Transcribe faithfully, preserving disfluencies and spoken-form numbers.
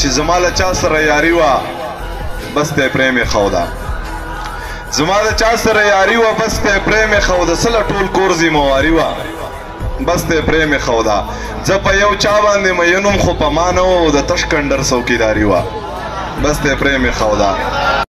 چې زما له چا سره یاري وه بس ته یې پرې مې ښوده زما د چا سره یاري وه بس ته یې پرې مې ښوده څه له ټول کور ذمواري وه بس ته یې پرې مې ښوده زه په یو چا باندې مین وم خو په ما نه و د تش کنډر څوکیداري وه بس ته یې پرې مې ښوده